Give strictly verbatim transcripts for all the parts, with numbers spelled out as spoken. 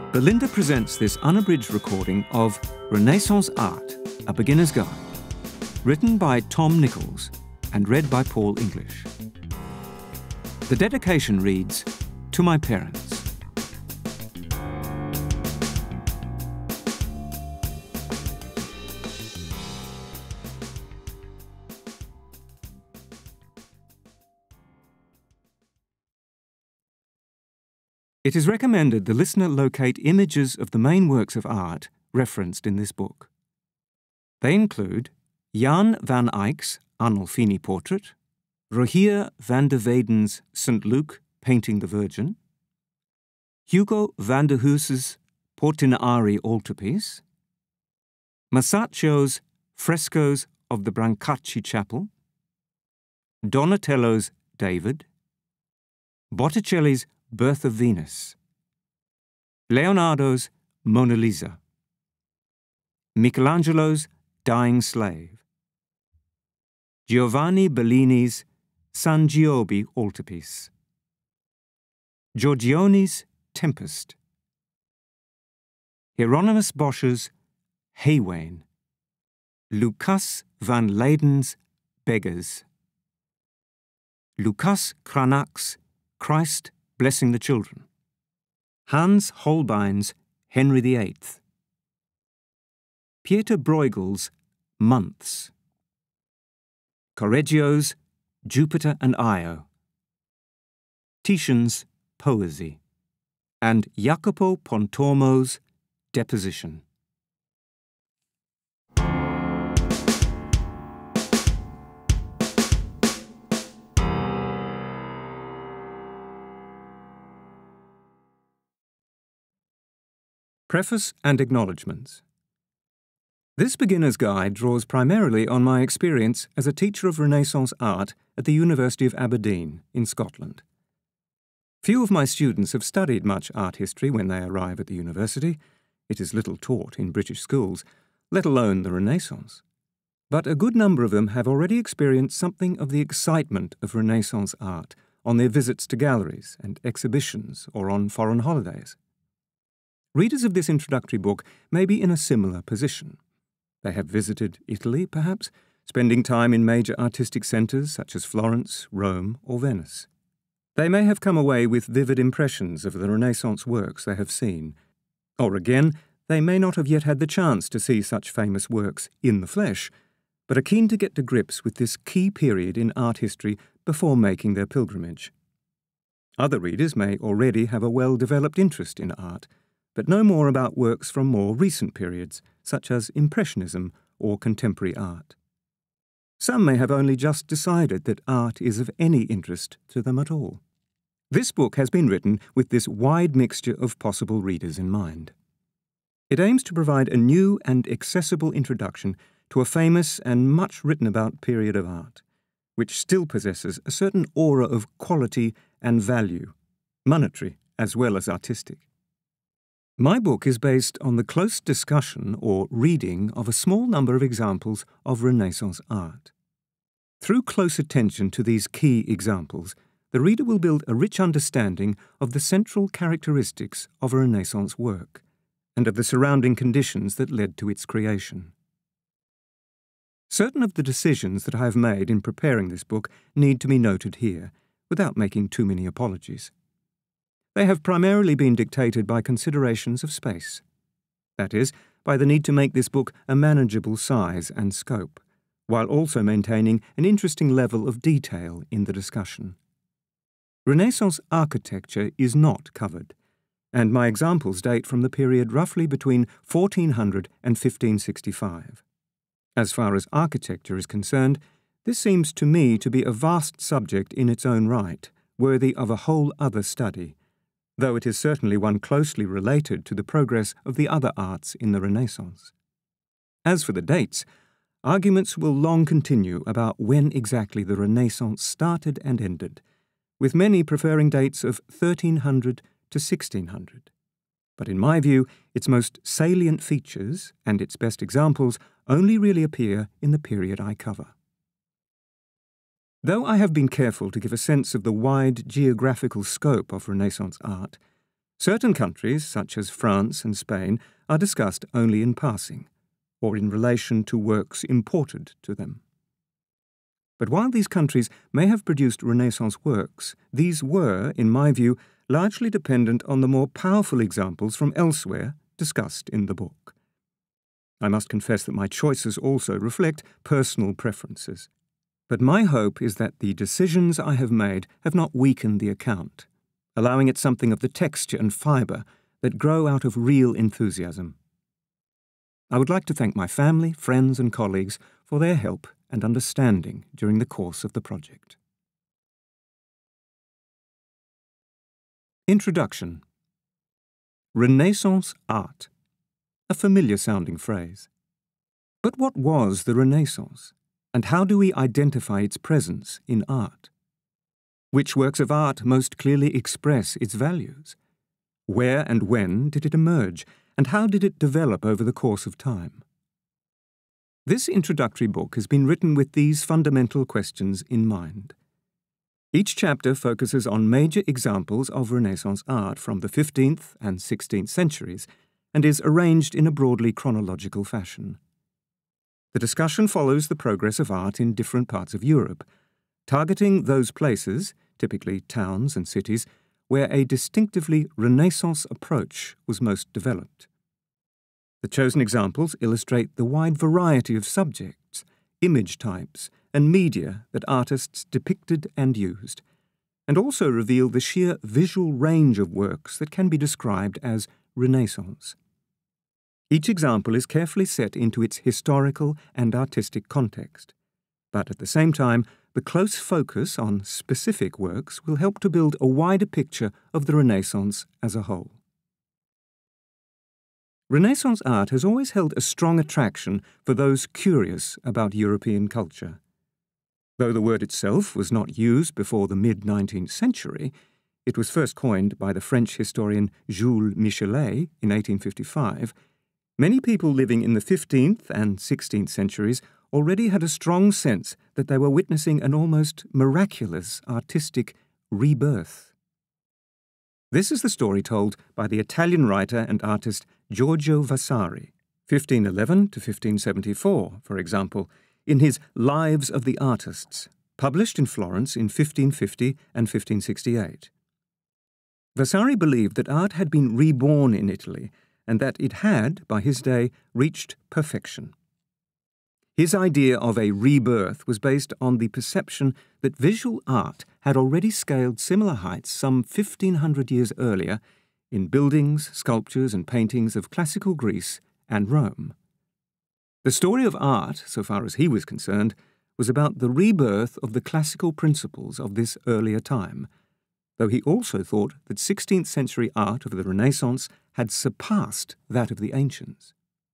Belinda presents this unabridged recording of Renaissance Art, A Beginner's Guide, written by Tom Nichols and read by Paul English. The dedication reads, "To my parents." It is recommended the listener locate images of the main works of art referenced in this book. They include Jan van Eyck's Arnolfini portrait, Rogier van der Weyden's Saint Luke painting the Virgin, Hugo van der Heus's Portinari altarpiece, Masaccio's frescoes of the Brancacci Chapel, Donatello's David, Botticelli's Birth of Venus, Leonardo's Mona Lisa, Michelangelo's Dying Slave, Giovanni Bellini's San Giobbe altarpiece, Giorgione's Tempest, Hieronymus Bosch's Haywain, Lucas van Leyden's Beggars, Lucas Cranach's Christ Blessing the Children, Hans Holbein's Henry the Eighth, Pieter Bruegel's Months, Correggio's Jupiter and Io, Titian's Poesy, and Jacopo Pontormo's Deposition. Preface and Acknowledgements. This beginner's guide draws primarily on my experience as a teacher of Renaissance art at the University of Aberdeen in Scotland. Few of my students have studied much art history when they arrive at the university. It is little taught in British schools, let alone the Renaissance. But a good number of them have already experienced something of the excitement of Renaissance art on their visits to galleries and exhibitions or on foreign holidays. Readers of this introductory book may be in a similar position. They have visited Italy, perhaps, spending time in major artistic centres such as Florence, Rome, or Venice. They may have come away with vivid impressions of the Renaissance works they have seen. Or again, they may not have yet had the chance to see such famous works in the flesh, but are keen to get to grips with this key period in art history before making their pilgrimage. Other readers may already have a well-developed interest in art, but know more about works from more recent periods, such as Impressionism or contemporary art. Some may have only just decided that art is of any interest to them at all. This book has been written with this wide mixture of possible readers in mind. It aims to provide a new and accessible introduction to a famous and much written about period of art, which still possesses a certain aura of quality and value, monetary as well as artistic. My book is based on the close discussion or reading of a small number of examples of Renaissance art. Through close attention to these key examples, the reader will build a rich understanding of the central characteristics of a Renaissance work and of the surrounding conditions that led to its creation. Certain of the decisions that I have made in preparing this book need to be noted here, without making too many apologies. They have primarily been dictated by considerations of space. That is, by the need to make this book a manageable size and scope, while also maintaining an interesting level of detail in the discussion. Renaissance architecture is not covered, and my examples date from the period roughly between fourteen hundred and fifteen sixty-five. As far as architecture is concerned, this seems to me to be a vast subject in its own right, worthy of a whole other study, though it is certainly one closely related to the progress of the other arts in the Renaissance. As for the dates, arguments will long continue about when exactly the Renaissance started and ended, with many preferring dates of thirteen hundred to sixteen hundred. But in my view, its most salient features and its best examples only really appear in the period I cover. Though I have been careful to give a sense of the wide geographical scope of Renaissance art, Certain countries, such as France and Spain, are discussed only in passing, or in relation to works imported to them. But while these countries may have produced Renaissance works, these were, in my view, largely dependent on the more powerful examples from elsewhere discussed in the book. I must confess that my choices also reflect personal preferences. But my hope is that the decisions I have made have not weakened the account, allowing it something of the texture and fibre that grow out of real enthusiasm. I would like to thank my family, friends and colleagues for their help and understanding during the course of the project. Introduction. Renaissance art. A familiar-sounding phrase. But what was the Renaissance, and how do we identify its presence in art? Which works of art most clearly express its values? Where and when did it emerge, and how did it develop over the course of time? This introductory book has been written with these fundamental questions in mind. Each chapter focuses on major examples of Renaissance art from the fifteenth and sixteenth centuries and is arranged in a broadly chronological fashion. The discussion follows the progress of art in different parts of Europe, targeting those places, typically towns and cities, where a distinctively Renaissance approach was most developed. The chosen examples illustrate the wide variety of subjects, image types, and media that artists depicted and used, and also reveal the sheer visual range of works that can be described as Renaissance. Each example is carefully set into its historical and artistic context, but at the same time, the close focus on specific works will help to build a wider picture of the Renaissance as a whole. Renaissance art has always held a strong attraction for those curious about European culture. Though the word itself was not used before the mid-nineteenth century, it was first coined by the French historian Jules Michelet in eighteen fifty-five, many people living in the fifteenth and sixteenth centuries already had a strong sense that they were witnessing an almost miraculous artistic rebirth. This is the story told by the Italian writer and artist Giorgio Vasari, fifteen eleven to fifteen seventy-four, for example, in his Lives of the Artists, published in Florence in fifteen fifty and fifteen sixty-eight. Vasari believed that art had been reborn in Italy and that it had, by his day, reached perfection. His idea of a rebirth was based on the perception that visual art had already scaled similar heights some fifteen hundred years earlier in buildings, sculptures and paintings of classical Greece and Rome. The story of art, so far as he was concerned, was about the rebirth of the classical principles of this earlier time, though he also thought that sixteenth century art of the Renaissance had surpassed that of the ancients.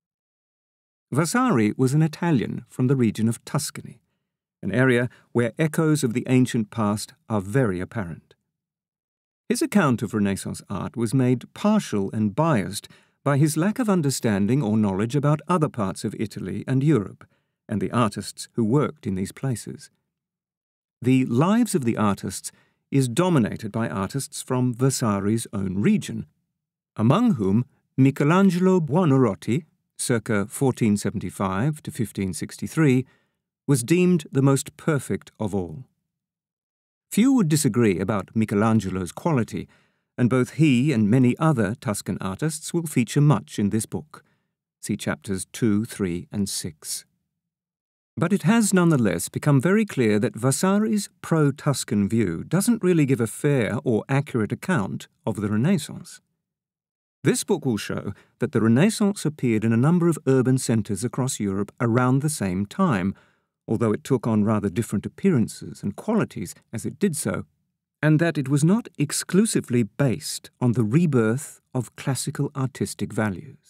Vasari was an Italian from the region of Tuscany, an area where echoes of the ancient past are very apparent. His account of Renaissance art was made partial and biased by his lack of understanding or knowledge about other parts of Italy and Europe, and the artists who worked in these places. The Lives of the Artists is dominated by artists from Vasari's own region, among whom Michelangelo Buonarroti, circa fourteen seventy-five to fifteen sixty-three, was deemed the most perfect of all. Few would disagree about Michelangelo's quality, and both he and many other Tuscan artists will feature much in this book. See chapters two, three, and six. But it has nonetheless become very clear that Vasari's pro-Tuscan view doesn't really give a fair or accurate account of the Renaissance. This book will show that the Renaissance appeared in a number of urban centres across Europe around the same time, although it took on rather different appearances and qualities as it did so, and that it was not exclusively based on the rebirth of classical artistic values.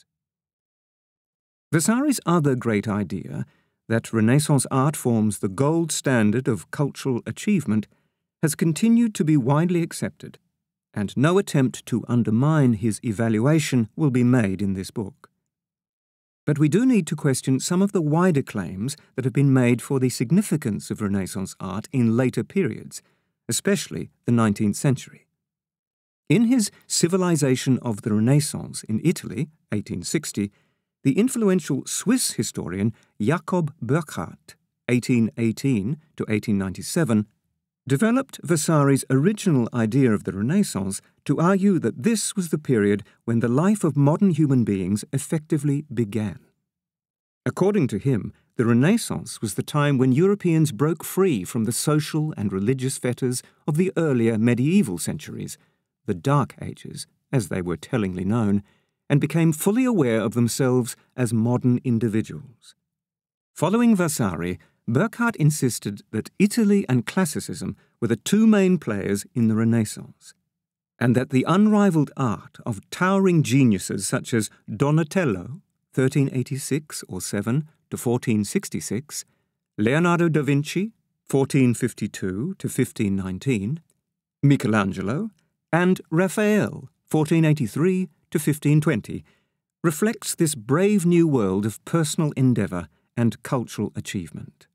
Vasari's other great idea, that Renaissance art forms the gold standard of cultural achievement, has continued to be widely accepted, and no attempt to undermine his evaluation will be made in this book. But we do need to question some of the wider claims that have been made for the significance of Renaissance art in later periods, especially the nineteenth century. In his Civilization of the Renaissance in Italy, eighteen sixty, the influential Swiss historian Jakob Burckhardt, eighteen eighteen to eighteen ninety-seven, developed Vasari's original idea of the Renaissance to argue that this was the period when the life of modern human beings effectively began. According to him, the Renaissance was the time when Europeans broke free from the social and religious fetters of the earlier medieval centuries, the Dark Ages, as they were tellingly known, and became fully aware of themselves as modern individuals. Following Vasari, Burckhardt insisted that Italy and classicism were the two main players in the Renaissance, and that the unrivaled art of towering geniuses such as Donatello, thirteen eighty-six or seven to fourteen sixty-six, Leonardo da Vinci, fourteen fifty-two to fifteen nineteen, Michelangelo, and Raphael, fourteen eighty-three to fifteen twenty, reflects this brave new world of personal endeavour and cultural achievement.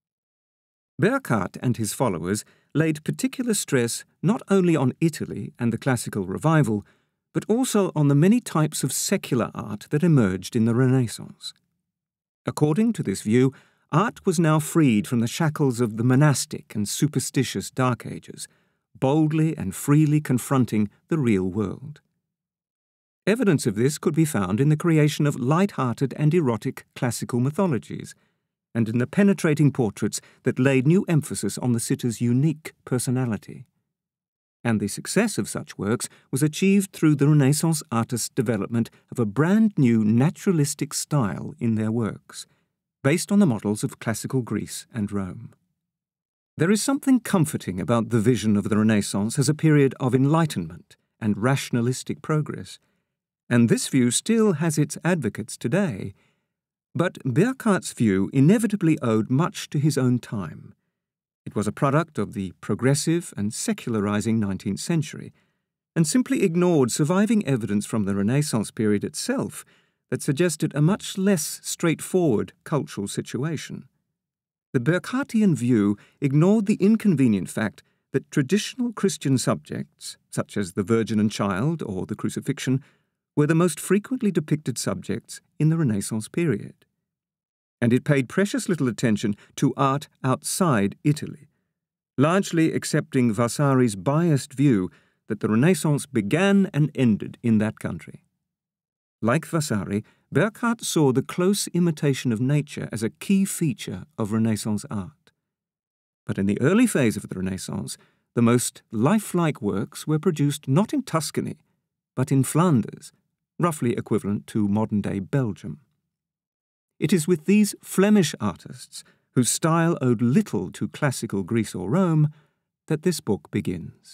Burckhardt and his followers laid particular stress not only on Italy and the classical revival, but also on the many types of secular art that emerged in the Renaissance. According to this view, art was now freed from the shackles of the monastic and superstitious Dark Ages, boldly and freely confronting the real world. Evidence of this could be found in the creation of light-hearted and erotic classical mythologies, and in the penetrating portraits that laid new emphasis on the sitter's unique personality. And the success of such works was achieved through the Renaissance artists' development of a brand new naturalistic style in their works, based on the models of classical Greece and Rome. There is something comforting about the vision of the Renaissance as a period of enlightenment and rationalistic progress, and this view still has its advocates today. But Burckhardt's view inevitably owed much to his own time. It was a product of the progressive and secularizing nineteenth century, and simply ignored surviving evidence from the Renaissance period itself that suggested a much less straightforward cultural situation. The Burckhardian view ignored the inconvenient fact that traditional Christian subjects, such as the Virgin and Child or the Crucifixion, were the most frequently depicted subjects in the Renaissance period. And it paid precious little attention to art outside Italy, largely accepting Vasari's biased view that the Renaissance began and ended in that country. Like Vasari, Burckhardt saw the close imitation of nature as a key feature of Renaissance art. But in the early phase of the Renaissance, the most lifelike works were produced not in Tuscany, but in Flanders, roughly equivalent to modern-day Belgium. It is with these Flemish artists, whose style owed little to classical Greece or Rome, that this book begins.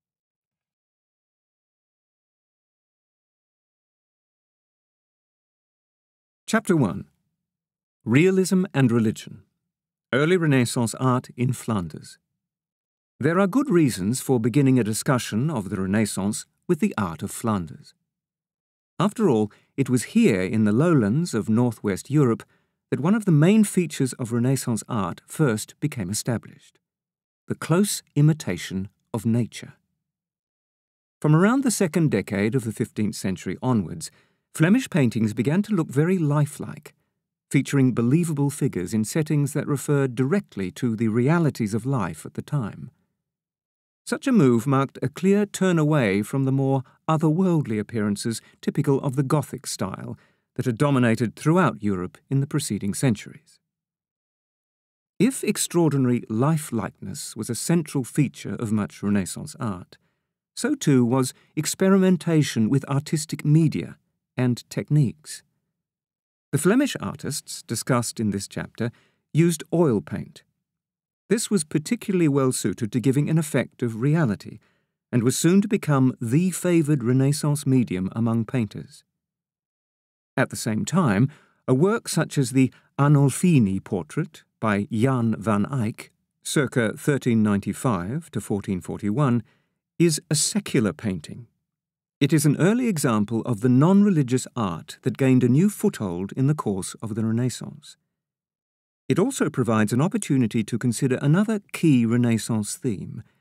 Chapter one. Realism and Religion. Early Renaissance Art in Flanders. There are good reasons for beginning a discussion of the Renaissance with the art of Flanders. After all, it was here in the lowlands of northwest Europe that one of the main features of Renaissance art first became established: the close imitation of nature. From around the second decade of the fifteenth century onwards, Flemish paintings began to look very lifelike, featuring believable figures in settings that referred directly to the realities of life at the time. Such a move marked a clear turn away from the more otherworldly appearances typical of the Gothic style that had dominated throughout Europe in the preceding centuries. If extraordinary lifelikeness was a central feature of much Renaissance art, so too was experimentation with artistic media and techniques. The Flemish artists discussed in this chapter used oil paint. This was particularly well suited to giving an effect of reality, and was soon to become the favoured Renaissance medium among painters. At the same time, a work such as the Arnolfini portrait by Jan van Eyck, circa thirteen ninety-five to fourteen forty-one, is a secular painting. It is an early example of the non-religious art that gained a new foothold in the course of the Renaissance. It also provides an opportunity to consider another key Renaissance theme: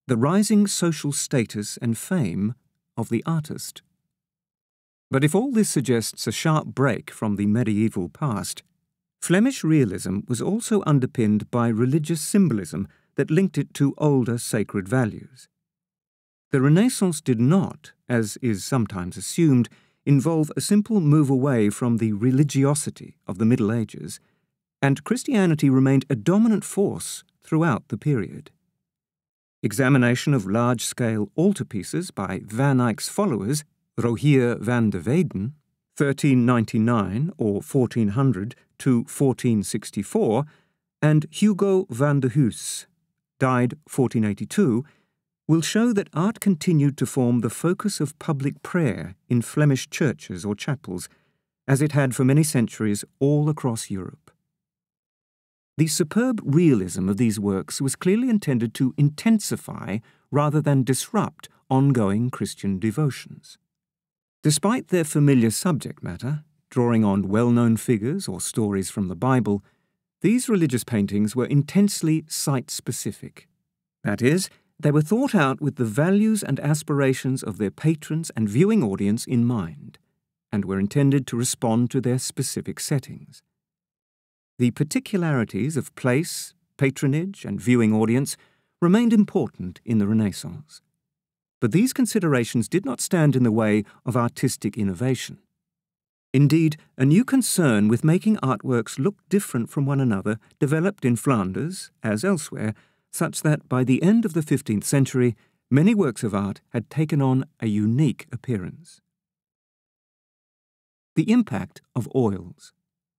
the rising social status and fame of the artist. But if all this suggests a sharp break from the medieval past, Flemish realism was also underpinned by religious symbolism that linked it to older sacred values. The Renaissance did not, as is sometimes assumed, involve a simple move away from the religiosity of the Middle Ages, and Christianity remained a dominant force throughout the period. Examination of large-scale altarpieces by Van Eyck's followers, Rogier van de Weyden, thirteen ninety-nine or fourteen hundred to fourteen sixty-four, and Hugo van de Huys, died fourteen eighty-two, will show that art continued to form the focus of public prayer in Flemish churches or chapels, as it had for many centuries all across Europe. The superb realism of these works was clearly intended to intensify rather than disrupt ongoing Christian devotions. Despite their familiar subject matter, drawing on well-known figures or stories from the Bible, these religious paintings were intensely site-specific. That is, they were thought out with the values and aspirations of their patrons and viewing audience in mind, and were intended to respond to their specific settings. The particularities of place, patronage, and viewing audience remained important in the Renaissance. But these considerations did not stand in the way of artistic innovation. Indeed, a new concern with making artworks look different from one another developed in Flanders, as elsewhere, such that by the end of the fifteenth century, many works of art had taken on a unique appearance. The impact of oils.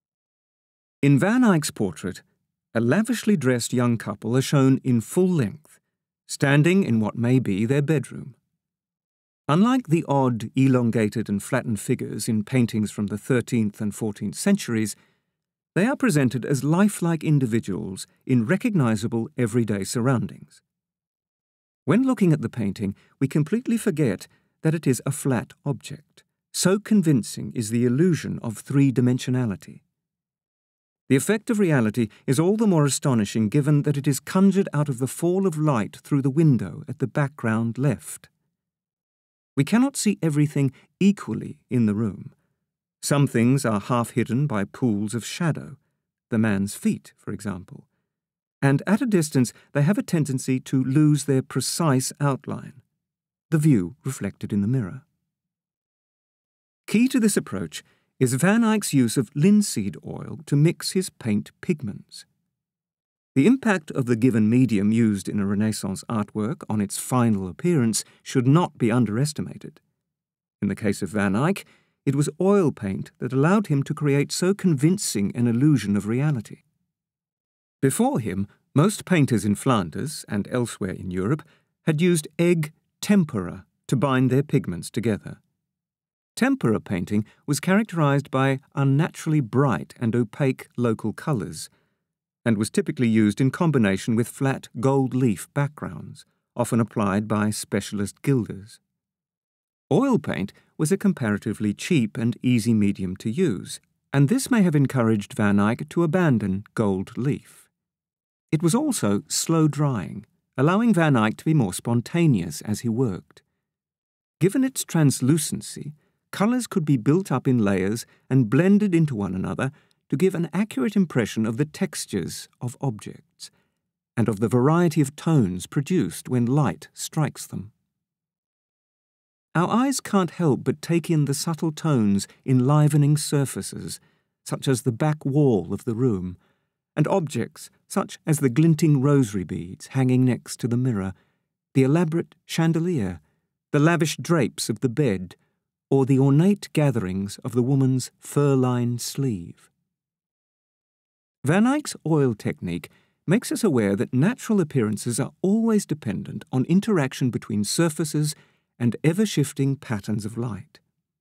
In Van Eyck's portrait, a lavishly dressed young couple are shown in full length, standing in what may be their bedroom. Unlike the odd, elongated and flattened figures in paintings from the thirteenth and fourteenth centuries, they are presented as lifelike individuals in recognizable everyday surroundings. When looking at the painting, we completely forget that it is a flat object. So convincing is the illusion of three-dimensionality. The effect of reality is all the more astonishing given that it is conjured out of the fall of light through the window at the background left. We cannot see everything equally in the room. Some things are half hidden by pools of shadow, the man's feet, for example, and at a distance they have a tendency to lose their precise outline, the view reflected in the mirror. Key to this approach is Van Eyck's use of linseed oil to mix his paint pigments. The impact of the given medium used in a Renaissance artwork on its final appearance should not be underestimated. In the case of Van Eyck, it was oil paint that allowed him to create so convincing an illusion of reality. Before him, most painters in Flanders and elsewhere in Europe had used egg tempera to bind their pigments together. Tempera painting was characterized by unnaturally bright and opaque local colors, and was typically used in combination with flat gold leaf backgrounds, often applied by specialist gilders. Oil paint was a comparatively cheap and easy medium to use, and this may have encouraged Van Eyck to abandon gold leaf. It was also slow-drying, allowing Van Eyck to be more spontaneous as he worked. Given its translucency, colours could be built up in layers and blended into one another to give an accurate impression of the textures of objects and of the variety of tones produced when light strikes them. Our eyes can't help but take in the subtle tones enlivening surfaces, such as the back wall of the room, and objects such as the glinting rosary beads hanging next to the mirror, the elaborate chandelier, the lavish drapes of the bed, or the ornate gatherings of the woman's fur-lined sleeve. Van Eyck's oil technique makes us aware that natural appearances are always dependent on interaction between surfaces and ever-shifting patterns of light.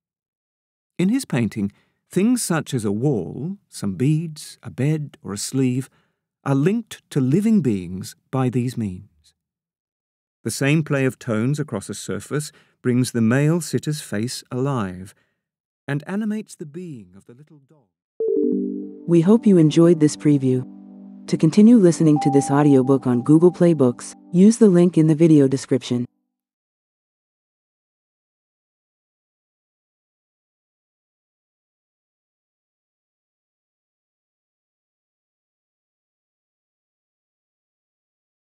In his painting, things such as a wall, some beads, a bed, or a sleeve are linked to living beings by these means. The same play of tones across a surface brings the male sitter's face alive and animates the being of the little dog. We hope you enjoyed this preview. To continue listening to this audiobook on Google Play Books, Use the link in the video description.